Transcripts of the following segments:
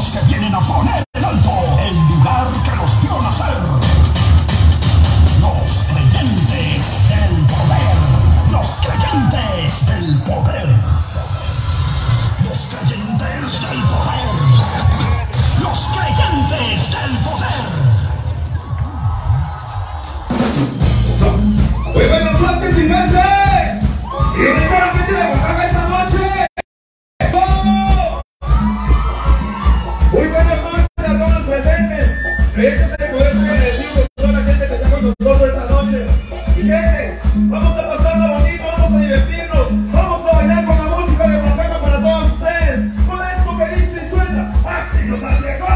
los que vienen a poner en alto el lugar que los vio nacer. Los creyentes del poder. Los creyentes del poder. Los creyentes del poder. Los creyentes del poder. Muy buenas noches, mi gente. Y dónde está la gente de Oaxaca esa noche. ¡Oh! Muy buenas noches a todos los presentes. Creyentes del poder, muy agradecidos a toda la gente que está con nosotros esta noche. Mi gente, vamos a pasarlo bonito, vamos a divertirnos, vamos a bailar con la música de Oaxaca para todos ustedes. Con esto que dice y suena, así no más lejos.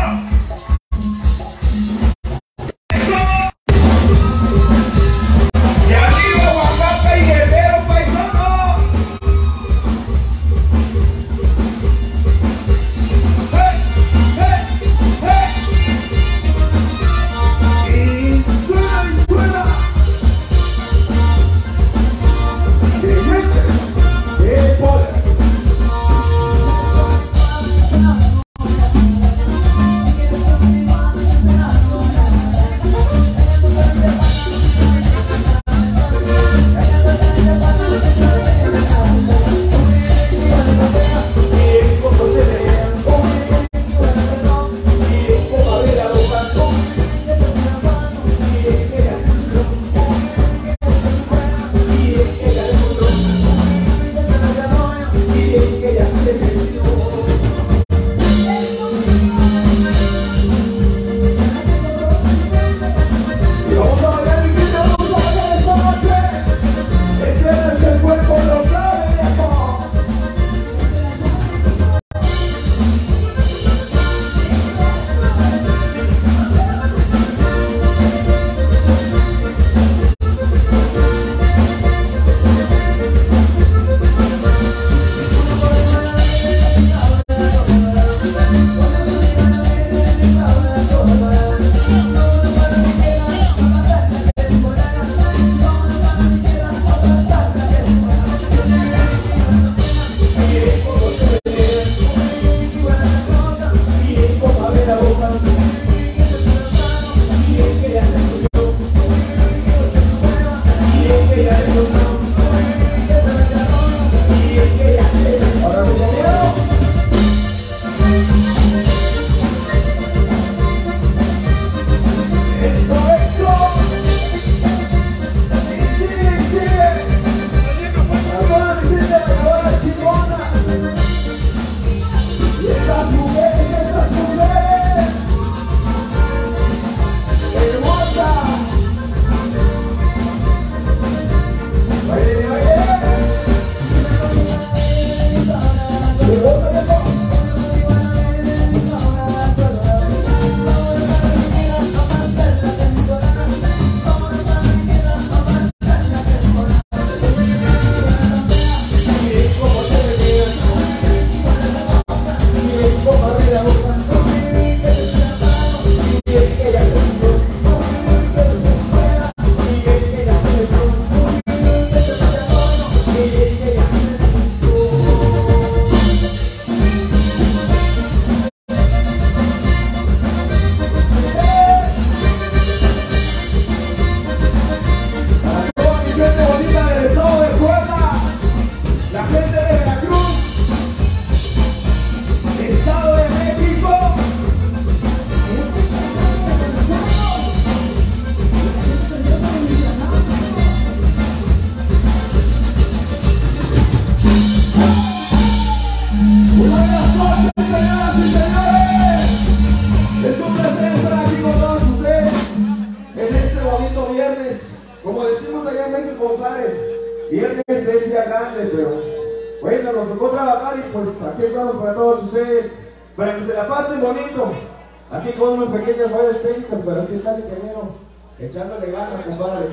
Como decimos allá en México, compadre, viernes es día grande, pero bueno, nos tocó trabajar y pues aquí estamos para todos ustedes, para que se la pasen bonito. Aquí con unas pequeñas fallas técnicas, pero aquí está el ingeniero echándole ganas, compadre.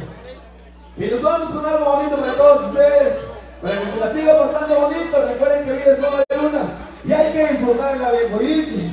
Y nos vamos con algo bonito para todos ustedes, para que se la siga pasando bonito. Recuerden que vida es solo de luna y hay que disfrutarla, viejo. Y dice: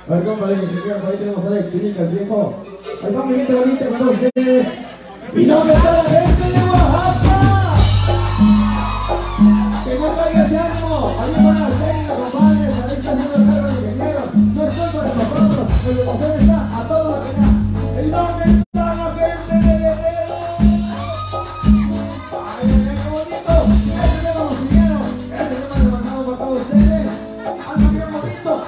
A ver, compadre, por ahí tenemos a la clínica, el viejo. Ahí está mi gente bonita con todos ustedes. ¿Y dónde está la gente de Oaxaca? Que no caiga ese ánimo. Ahí van las técnicas, compadres. Ahí está haciendo el cargo de ingeniero. No estoy para nosotros. El educación está a todo lo que da. ¿Y dónde está la gente de Guerrero? Ay, qué bonito. Este tema nos pidieron. Este tema lo mandamos para todos ustedes. Anda bien bonito.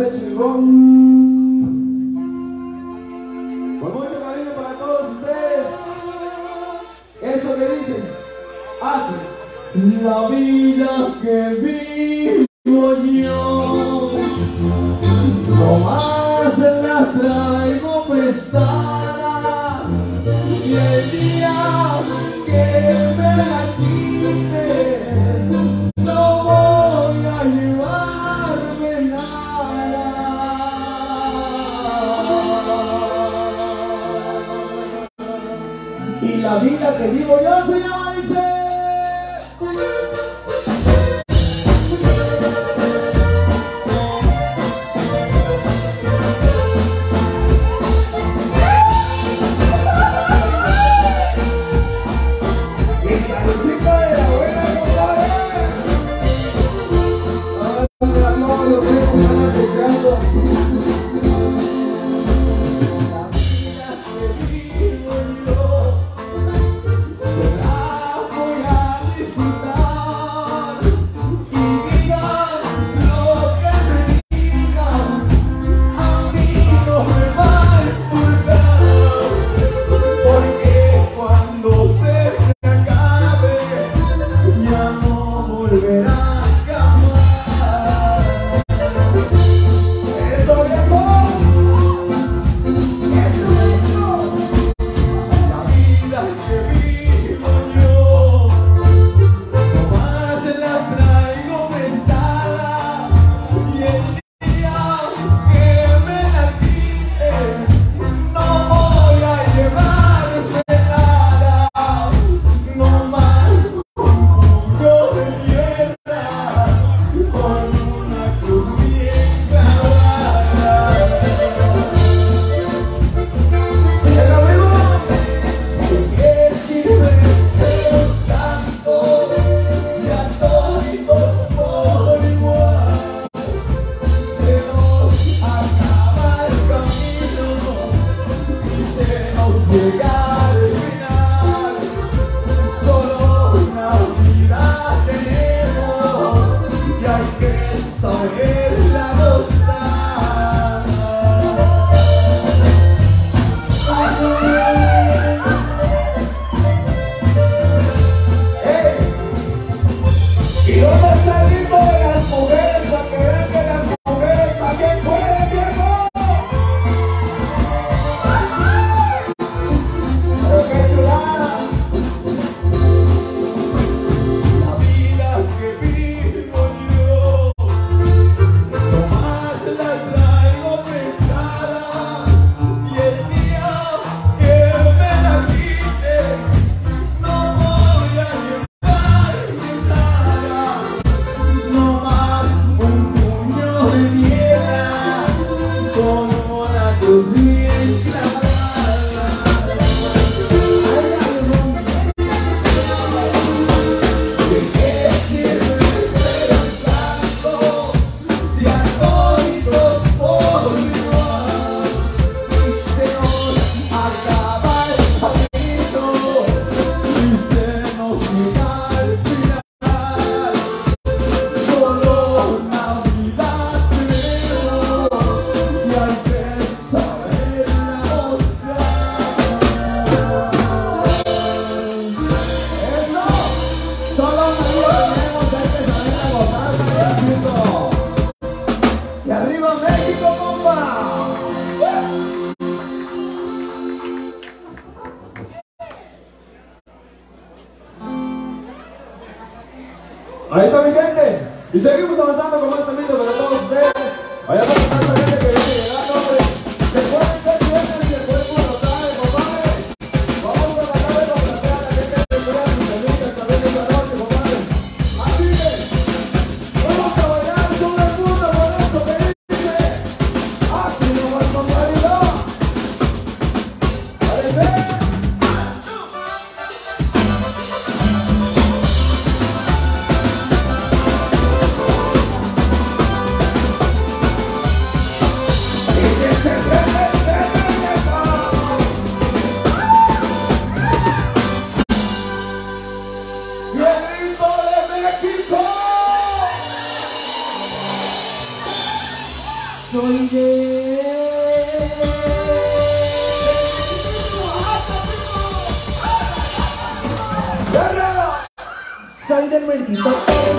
ese chingón. Con mucho cariño para todos ustedes. Eso que dicen, hace la vida que vivo yo. Nomás la traigo prestada y el día que me la quiten no voy a llevarme nada. Y la vida que vivo yo se llama, dice. Ahí está mi gente. Y seguimos avanzando con más sonido para todos ustedes. Allá va tanta gente que viene llegando, hombre. Recuerden que viernes y el cuerpo lo sabe, compadre. Vamos a tratar de complacer a la gente que crea sus felices también esta noche, compadre. Así que vamos a bailar todo el mundo con esto que dice. Aquí no va con claridad. Parece. Soy de... Soy del bendito.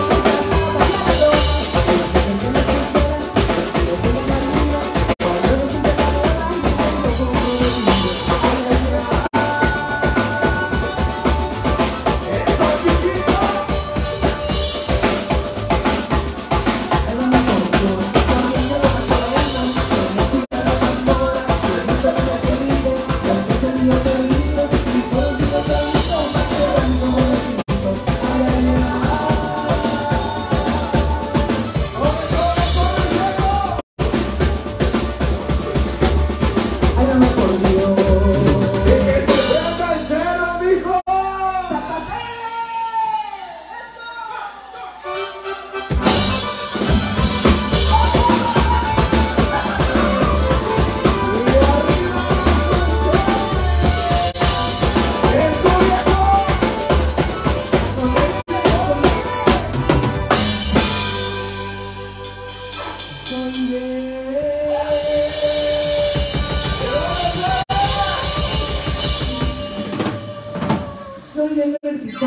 Soy del bendito.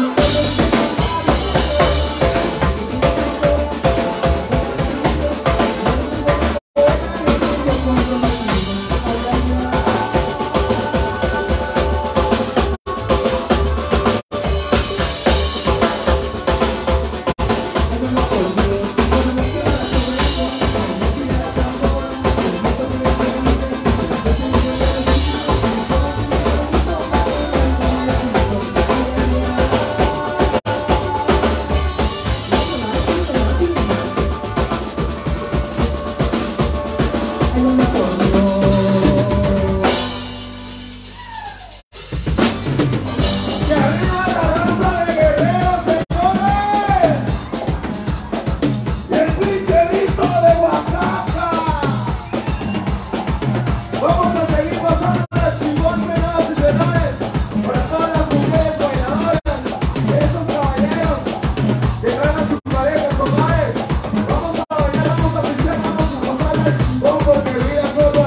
Porque vida solo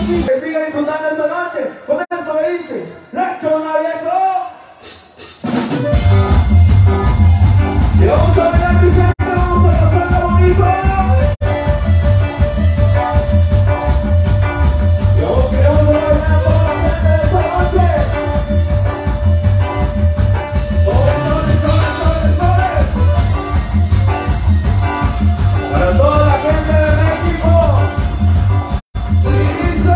Que siga disfrutando esta noche. Con esto me dice, la chona viejo. Y vamos a bailar, mi gente, vamos a pasarla bonito. Yo queremos bailar a toda la gente de esta noche. Soles. Para toda la gente de México. Y dice...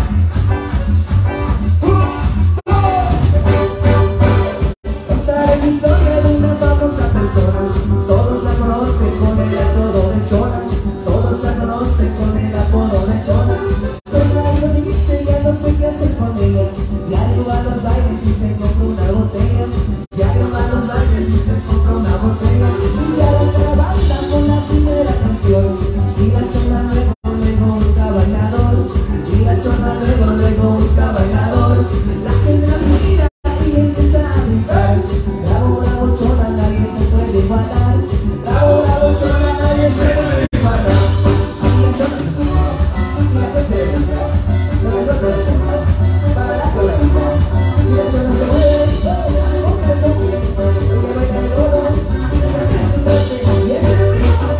Contaré la historia de una famosa persona. Todos la conocen con el apodo de Chona. Todos la conocen con el apodo de Chona. Solo lo dice, ya no sé qué hacer con ella. Diario va a los bailes y se compra una botella. Diario va a los bailes y se compra una botella. Y se arranca la banda con la primera canción. Y la Chona luego busca bailador. Y la Chona luego busca bailador. La gente la mira y empieza a gritar. Bravo, bravo, Chona, nadie te puede igualar. Bravo, bravo, Chona, nadie te puede igualar. Y la Chona se puso, y la gente le grita. No me lo pregunto, para la colorita. Y la Chona se mueve, porque es lo que ella baila de todo. Ella hace un golpe y es el ritmo.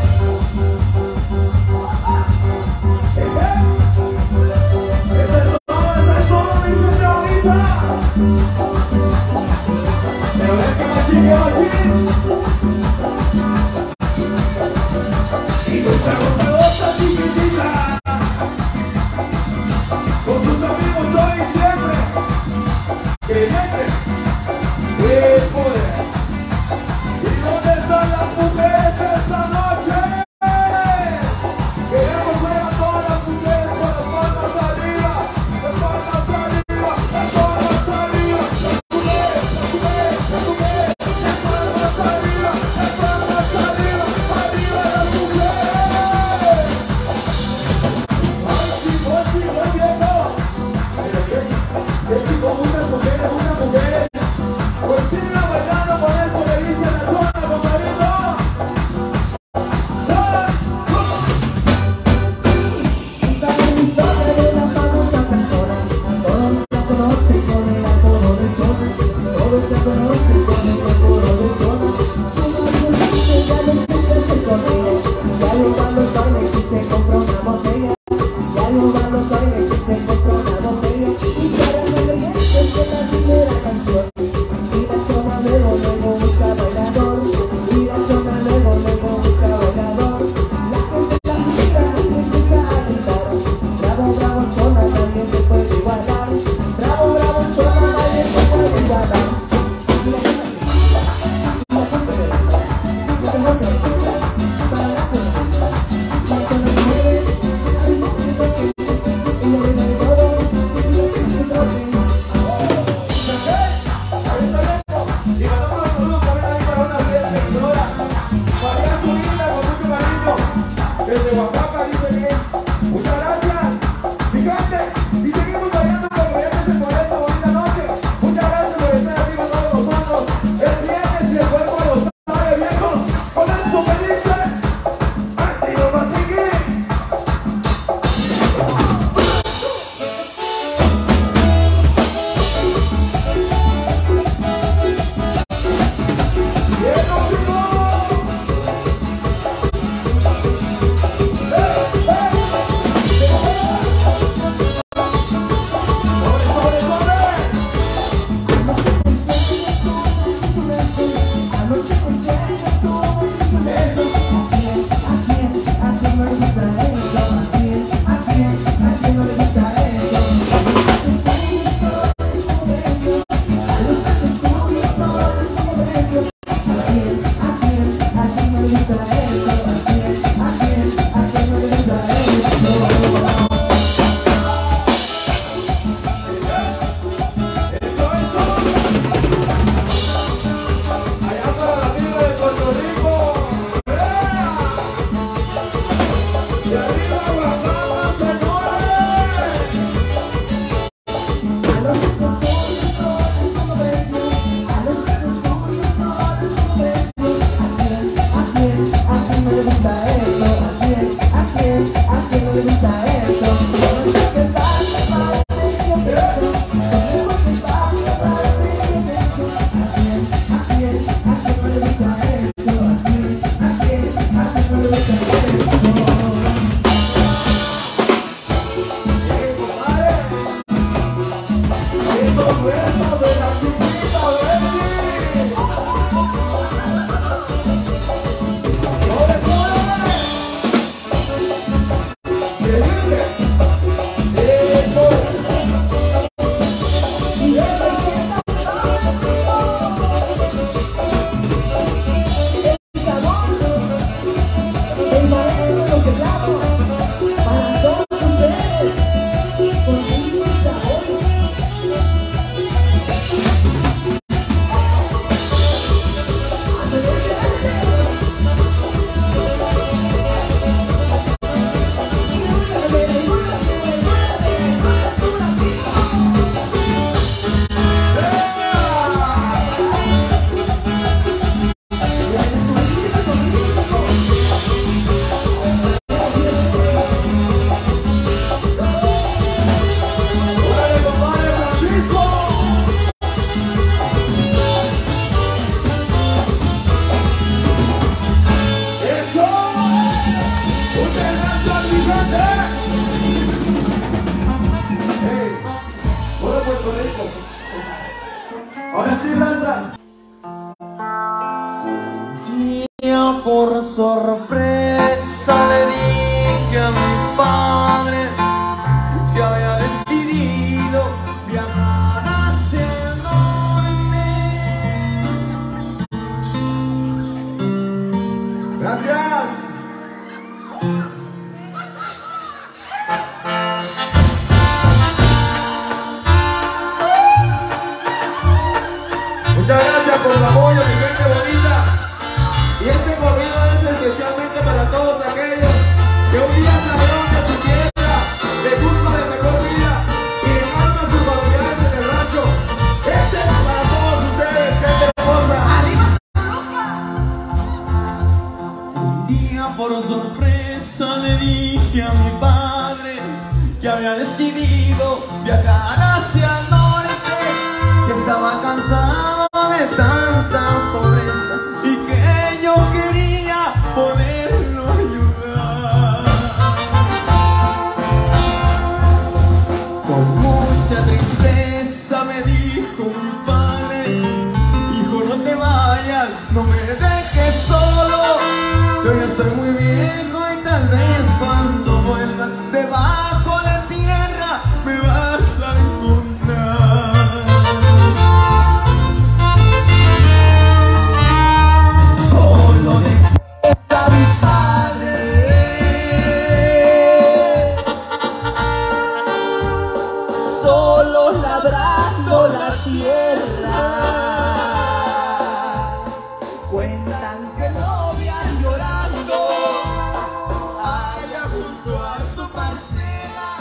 Esa es todo, mi gente bonita. Pero ven que machín. Y goza chiquitita. Con sus amigos hoy y siempre. Creyentes. Y poder. ¿Y dónde están las mujeres esta noche? Queremos ver a todas las mujeres con las palmas arriba. Las palmas arriba. Las palmas arriba. Las mujeres. Las mujeres. Las palmas arriba. Las palmas arriba. Arriba las mujeres. Ay, chico, viejo. Pero qué chico, unas mujeres. Pues sigan bailando con eso que dice la Chona, compadrito. Contaré la historia de una famosa persona. Todos la conocen con el apodo de Chona. Todos la conocen con el apodo de Chona. Su novio dice, ya no sé qué hacer con ella. Ya no va a los bailes y se compra una botella. Ya no va a los bailes y se compra una botella. Y para los creyentes con la primera canción. Y la Chona luego busca bailador. Y la Chona luego busca bailador. La gente la mira y empieza a gritar. Bravo, bravo, Chona, nadie te puede igualar. Bravo, bravo, Chona, nadie te puede igualar. Y la Chona se gira, y la gente le grita. Y se vuelve a girar, para la colorita. La Chona se mueve, al ritmo que toque. Ella baila de todo, y lo que se toque. Ahora sí, raza. Día por sorpresa le dije a mi padre que había decidido viajar hacia el norte. Gracias. Muchas gracias por su apoyo, mi gente bonita. Y este corrido es especialmente para todos aquellos que un día salieron de su tierra, de busca de mejor vida y dejaron a sus familiares en el rancho. Este es para todos ustedes, gente hermosa. Un día por sorpresa le dije a mi padre que había decidido viajar hacia el norte, que estaba cansado de tanta pobreza y que yo quería poderlo ayudar. Con mucha tristeza me dijo mi padre: hijo, no te vayas, no me dejes solo. Yo ya estoy muy viejo y tal vez cuando vuelva debajo de tierra me vas a encontrar. Solo dejé a mi padre, solo labrando la tierra. Cuentan que lo vean llorando allá junto a su parcela.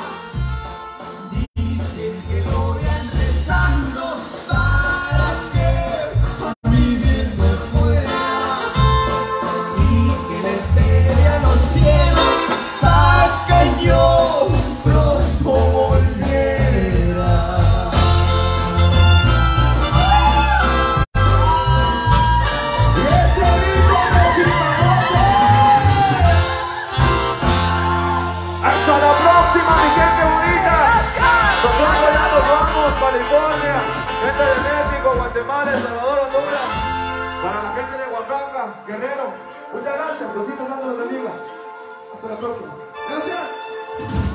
Dicen que lo vean rezando para que a mí bien me fuera y que le espere a los cielos para que yo pronto volviera. Y ese ritmo mexicano. Hasta la próxima, mi gente bonita. Nosotros ya nos vamos, California, gente de México, Guatemala, El Salvador, Honduras, para la gente de Oaxaca, Guerrero. Muchas gracias, Diosito Santo los bendiga. Hasta la próxima. Gracias.